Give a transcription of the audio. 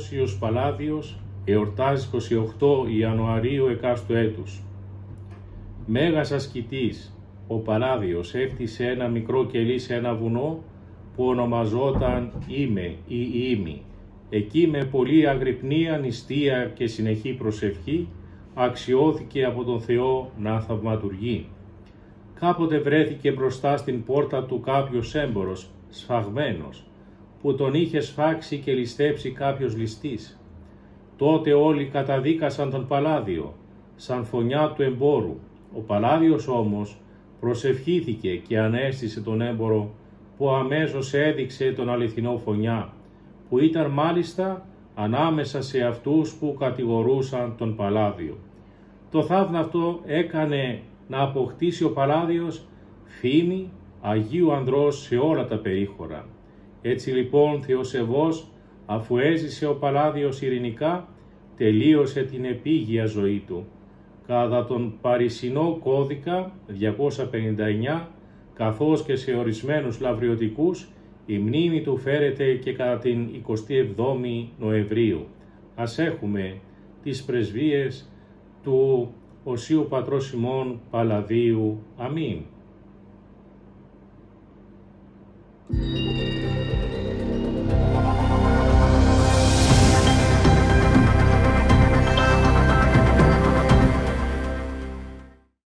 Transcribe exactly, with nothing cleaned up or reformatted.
Αμβρόσιος Παλάδιος εορτάζει εικοστή ογδόη Ιανουαρίου εκάστου έτους. Μέγας ασκητής, ο Παλάδιος έφτιασε ένα μικρό κελί σε ένα βουνό που ονομαζόταν Είμαι ή Ήμη. Εκεί με πολύ αγρυπνία, νηστεία και συνεχή προσευχή αξιώθηκε από τον Θεό να θαυματουργεί. Κάποτε βρέθηκε μπροστά στην πόρτα του κάποιος έμπορος, σφαγμένος, που τον είχε σφάξει και ληστέψει κάποιος ληστής. Τότε όλοι καταδίκασαν τον Παλάδιο, σαν φωνιά του εμπόρου. Ο Παλάδιος όμως προσευχήθηκε και ανέστησε τον έμπορο, που αμέσως έδειξε τον αληθινό φωνιά, που ήταν μάλιστα ανάμεσα σε αυτούς που κατηγορούσαν τον Παλάδιο. Το θαύμα αυτό έκανε να αποκτήσει ο Παλάδιος φήμη Αγίου Ανδρός σε όλα τα περίχωρα. Έτσι λοιπόν θεοσεβώς, αφού έζησε ο Παλάδιος ειρηνικά, τελείωσε την επίγεια ζωή του. Κατά τον Παρισινό κώδικα διακόσια πενήντα εννιά, καθώς και σε ορισμένους λαυριωτικούς, η μνήμη του φέρεται και κατά την εικοστή εβδόμη Νοεμβρίου. Ας έχουμε τις πρεσβείες του Οσίου Πατρός ημών Παλαδίου. Αμήν.